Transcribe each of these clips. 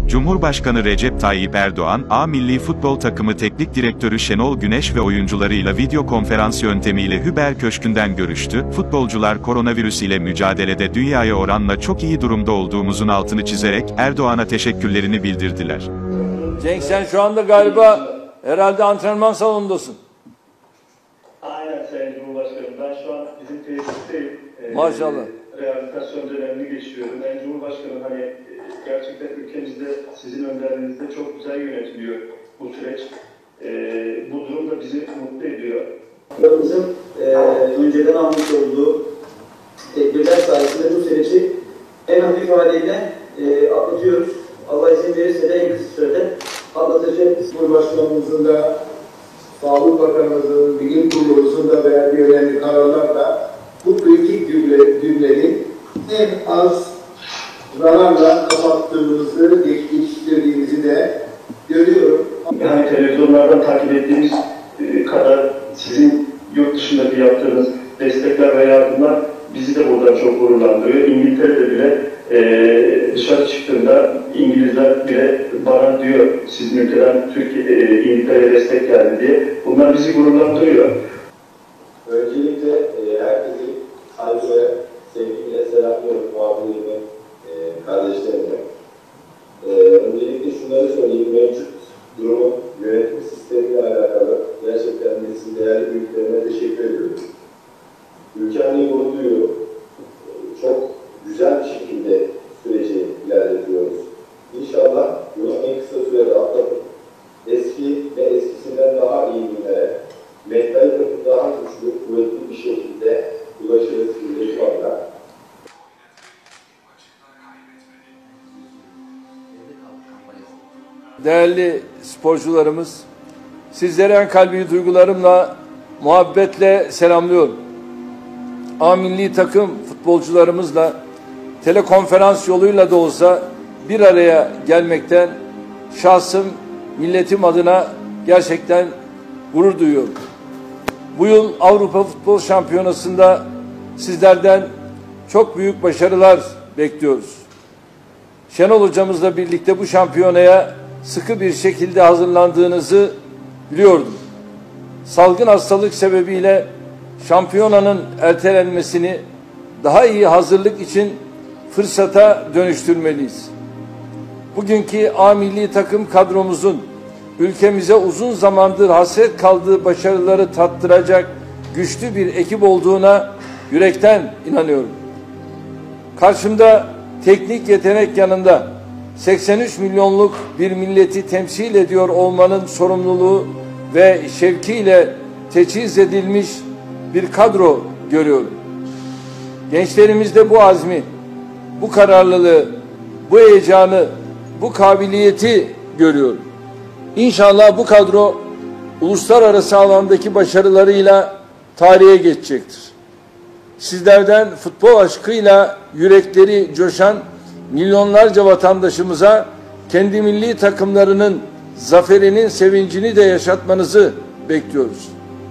Cumhurbaşkanı Recep Tayyip Erdoğan, A Milli Futbol Takımı Teknik Direktörü Şenol Güneş ve oyuncularıyla video konferans yöntemiyle Hüber Köşkü'nden görüştü. Futbolcular koronavirüs ile mücadelede dünyaya oranla çok iyi durumda olduğumuzun altını çizerek Erdoğan'a teşekkürlerini bildirdiler. Cenk, sen şu anda galiba herhalde antrenman salonundasın. Aynen Sayın Cumhurbaşkanım. Ben şu an bizim tesisteyim. Maşallah. Rehabilitasyon dönemini geçiriyorum. Ben Cumhurbaşkanım, gerçekten ülkemizde sizin önderliğinizde çok güzel yönetiliyor bu süreç. Bu durum da bizi mutlu ediyor. Bizim önceden almış olduğu tedbirler sayesinde bu süreci en hafif haliyle atlatıyoruz. Allah izin verirse de en kısa sürede atlatacağız. Cumhurbaşkanımızın da, Sağlık Bakanımızın, Bilim Kurulu'nun da verdiği önemli kararlarla bu kritik günleri en az zararla kapattığımızı, geçiştirdiğimizi de görüyorum. Yani televizyonlardan takip ettiğimiz kadar sizin yurt dışındaki yaptığınız destekler ve yardımlar bizi de buradan çok gururlandırıyor. İngiltere'de bile dışarı çıktığında İngilizler bile bana diyor, sizin ülkeden İngiltere'ye destek geldi diye. Bunlar bizi gururlandırıyor. Öncelikle herkesi saygı sevgiyle selamlıyorum muhabirimi, kardeşlerimi. Öncelikle şunları söyleyeyim, mevcut durumun yönetim sistemiyle alakalı gerçekten sizin değerli büyüklerine teşekkür ediyorum. Ülkemle gurur duyuyorum. Çok güzel bir şekilde süreci ilerletiyoruz. İnşallah bunu en kısa sürede atlatıp eski ve eskisinden daha iyi günlere, mental yapı daha güçlü, kuvvetli bir şekilde ulaşırız şu anda. Değerli sporcularımız, sizleri en kalbi duygularımla, muhabbetle selamlıyorum. A milli takım futbolcularımızla telekonferans yoluyla da olsa bir araya gelmekten şahsım, milletim adına gerçekten gurur duyuyorum. Bu yıl Avrupa Futbol Şampiyonası'nda sizlerden çok büyük başarılar bekliyoruz. Şenol hocamızla birlikte bu şampiyonaya sıkı bir şekilde hazırlandığınızı biliyordum. Salgın hastalık sebebiyle şampiyonanın ertelenmesini daha iyi hazırlık için fırsata dönüştürmeliyiz. Bugünkü A milli takım kadromuzun ülkemize uzun zamandır hasret kaldığı başarıları tattıracak güçlü bir ekip olduğuna yürekten inanıyorum. Karşımda teknik yetenek yanında 83 milyonluk bir milleti temsil ediyor olmanın sorumluluğu ve şevkiyle teçhiz edilmiş bir kadro görüyorum. Gençlerimizde bu azmi, bu kararlılığı, bu heyecanı, bu kabiliyeti görüyorum. İnşallah bu kadro uluslararası alandaki başarılarıyla tarihe geçecektir. Sizlerden futbol aşkıyla yürekleri coşan milyonlarca vatandaşımıza kendi milli takımlarının zaferinin sevincini de yaşatmanızı bekliyoruz.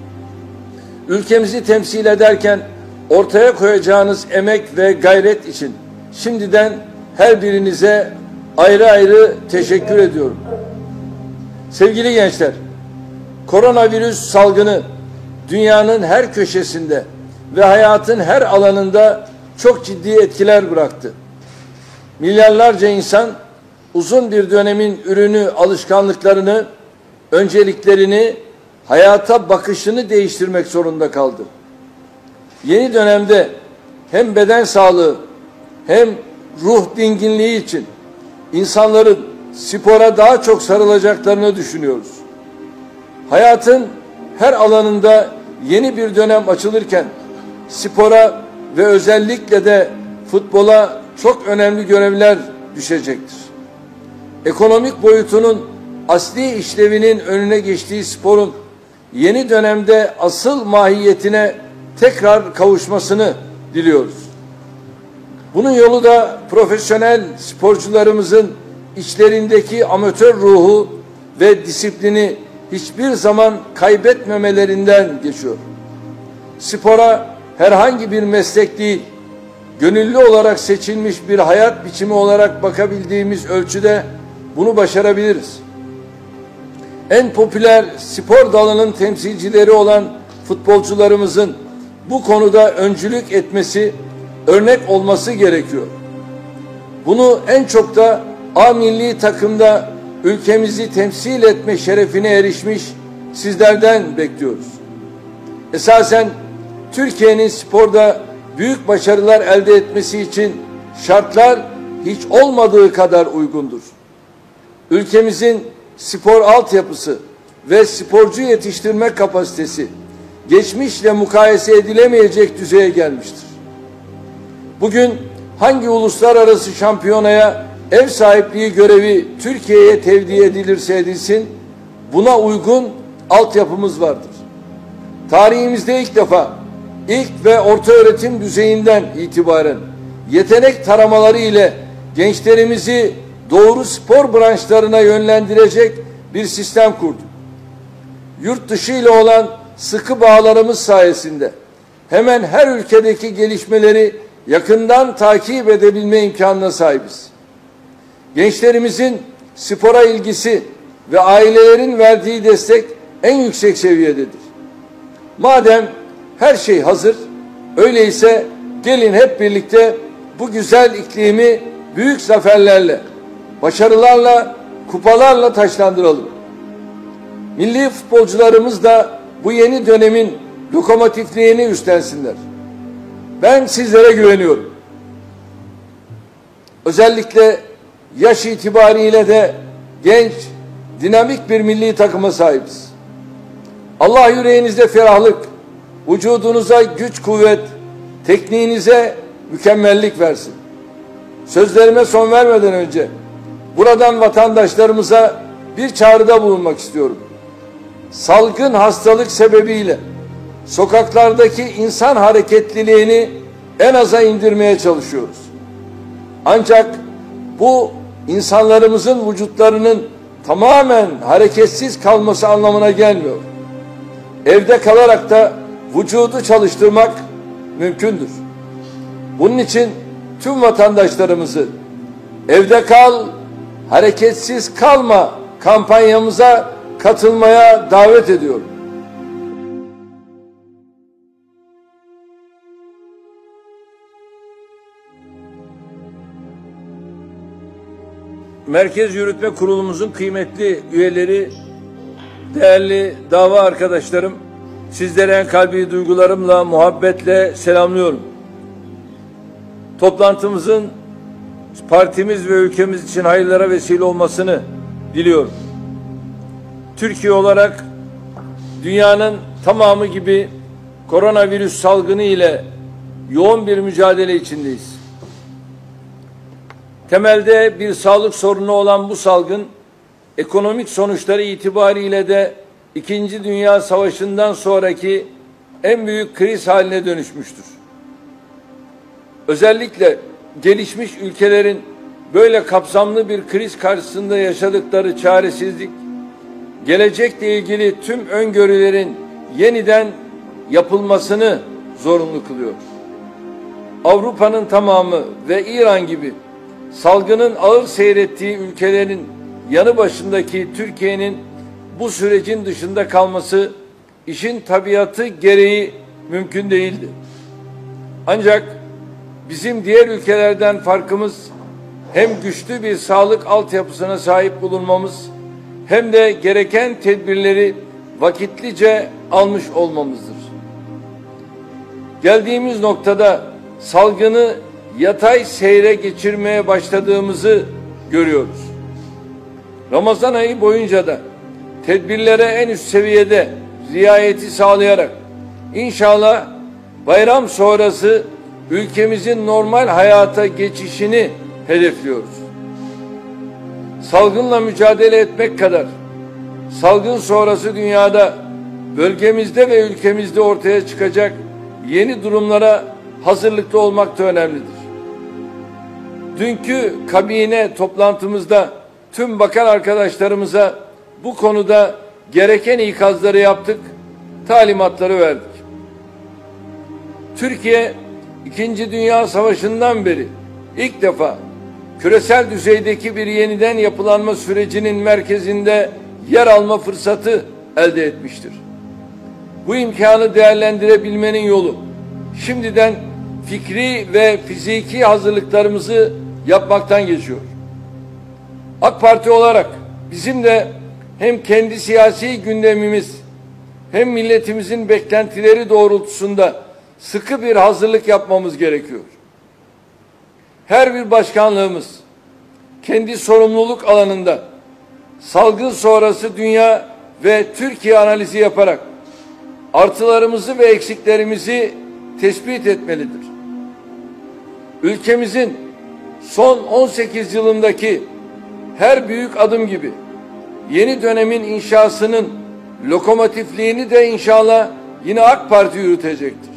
Ülkemizi temsil ederken ortaya koyacağınız emek ve gayret için şimdiden her birinize ayrı ayrı teşekkür ediyorum. Sevgili gençler, koronavirüs salgını dünyanın her köşesinde ve hayatın her alanında çok ciddi etkiler bıraktı. Milyarlarca insan uzun bir dönemin ürünü, alışkanlıklarını, önceliklerini, hayata bakışını değiştirmek zorunda kaldı. Yeni dönemde hem beden sağlığı hem ruh dinginliği için insanların spora daha çok sarılacaklarını düşünüyoruz. Hayatın her alanında yeni bir dönem açılırken spora ve özellikle de futbola çok önemli görevler düşecektir. Ekonomik boyutunun asli işlevinin önüne geçtiği sporun yeni dönemde asıl mahiyetine tekrar kavuşmasını diliyoruz. Bunun yolu da profesyonel sporcularımızın içlerindeki amatör ruhu ve disiplini hiçbir zaman kaybetmemelerinden geçiyor. Spora herhangi bir meslek değil, gönüllü olarak seçilmiş bir hayat biçimi olarak bakabildiğimiz ölçüde bunu başarabiliriz. En popüler spor dalının temsilcileri olan futbolcularımızın bu konuda öncülük etmesi, örnek olması gerekiyor. Bunu en çok da A milli takımda ülkemizi temsil etme şerefine erişmiş sizlerden bekliyoruz. Esasen Türkiye'nin sporda büyük başarılar elde etmesi için şartlar hiç olmadığı kadar uygundur. Ülkemizin spor altyapısı ve sporcu yetiştirme kapasitesi geçmişle mukayese edilemeyecek düzeye gelmiştir. Bugün hangi uluslararası şampiyonaya ev sahipliği görevi Türkiye'ye tevdi edilirse edilsin, buna uygun altyapımız vardır. Tarihimizde ilk defa ilk ve orta öğretim düzeyinden itibaren yetenek taramaları ile gençlerimizi doğru spor branşlarına yönlendirecek bir sistem kurduk. Yurt dışı ile olan sıkı bağlarımız sayesinde hemen her ülkedeki gelişmeleri yakından takip edebilme imkanına sahibiz. Gençlerimizin spora ilgisi ve ailelerin verdiği destek en yüksek seviyededir. Madem her şey hazır, öyleyse gelin hep birlikte bu güzel iklimi büyük zaferlerle, başarılarla, kupalarla taçlandıralım. Milli futbolcularımız da bu yeni dönemin lokomotifliğini üstlensinler. Ben sizlere güveniyorum. Özellikle yaş itibariyle de genç, dinamik bir milli takıma sahibiz. Allah yüreğinizde ferahlık, vücudunuza güç kuvvet, tekniğinize mükemmellik versin. Sözlerime son vermeden önce buradan vatandaşlarımıza bir çağrıda bulunmak istiyorum. Salgın hastalık sebebiyle sokaklardaki insan hareketliliğini en aza indirmeye çalışıyoruz. Ancak bu insanlarımızın vücutlarının tamamen hareketsiz kalması anlamına gelmiyor. Evde kalarak da vücudu çalıştırmak mümkündür. Bunun için tüm vatandaşlarımızı evde kal, hareketsiz kalma kampanyamıza katılmaya davet ediyorum. Merkez Yürütme Kurulumuzun kıymetli üyeleri, değerli dava arkadaşlarım, sizlere en kalbi duygularımla, muhabbetle selamlıyorum. Toplantımızın partimiz ve ülkemiz için hayırlara vesile olmasını diliyorum. Türkiye olarak dünyanın tamamı gibi koronavirüs salgını ile yoğun bir mücadele içindeyiz. Temelde bir sağlık sorunu olan bu salgın, ekonomik sonuçları itibariyle de İkinci Dünya Savaşı'ndan sonraki en büyük kriz haline dönüşmüştür. Özellikle gelişmiş ülkelerin böyle kapsamlı bir kriz karşısında yaşadıkları çaresizlik, gelecekle ilgili tüm öngörülerin yeniden yapılmasını zorunlu kılıyor. Avrupa'nın tamamı ve İran gibi salgının ağır seyrettiği ülkelerin yanı başındaki Türkiye'nin bu sürecin dışında kalması işin tabiatı gereği mümkün değildi. Ancak bizim diğer ülkelerden farkımız hem güçlü bir sağlık altyapısına sahip bulunmamız hem de gereken tedbirleri vakitlice almış olmamızdır. Geldiğimiz noktada salgını yatay seyre geçirmeye başladığımızı görüyoruz. Ramazan ayı boyunca da tedbirlere en üst seviyede riayeti sağlayarak inşallah bayram sonrası ülkemizin normal hayata geçişini hedefliyoruz. Salgınla mücadele etmek kadar salgın sonrası dünyada, bölgemizde ve ülkemizde ortaya çıkacak yeni durumlara hazırlıklı olmak da önemlidir. Dünkü kabine toplantımızda tüm bakan arkadaşlarımıza bu konuda gereken ikazları yaptık, talimatları verdik. Türkiye, İkinci Dünya Savaşı'ndan beri ilk defa küresel düzeydeki bir yeniden yapılanma sürecinin merkezinde yer alma fırsatı elde etmiştir. Bu imkanı değerlendirebilmenin yolu şimdiden fikri ve fiziki hazırlıklarımızı yapmaktan geçiyor. AK Parti olarak bizim de hem kendi siyasi gündemimiz hem milletimizin beklentileri doğrultusunda sıkı bir hazırlık yapmamız gerekiyor. Her bir başkanlığımız kendi sorumluluk alanında salgın sonrası dünya ve Türkiye analizi yaparak artılarımızı ve eksiklerimizi tespit etmelidir. Ülkemizin son 18 yılındaki her büyük adım gibi yeni dönemin inşasının lokomotifliğini de inşallah yine AK Parti yürütecektir.